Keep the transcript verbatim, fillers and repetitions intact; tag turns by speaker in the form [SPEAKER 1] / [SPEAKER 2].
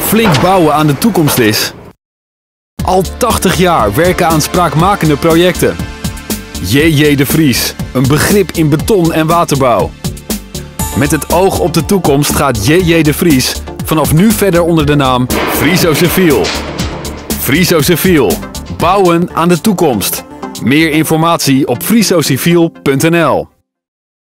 [SPEAKER 1] flink bouwen aan de toekomst is? Al tachtig jaar werken aan spraakmakende projecten. J J de Vries, een begrip in beton en waterbouw. Met het oog op de toekomst gaat J J de Vries vanaf nu verder onder de naam Friso Civil. Friso Civil, bouwen aan de toekomst. Meer informatie op friso civiel punt n l.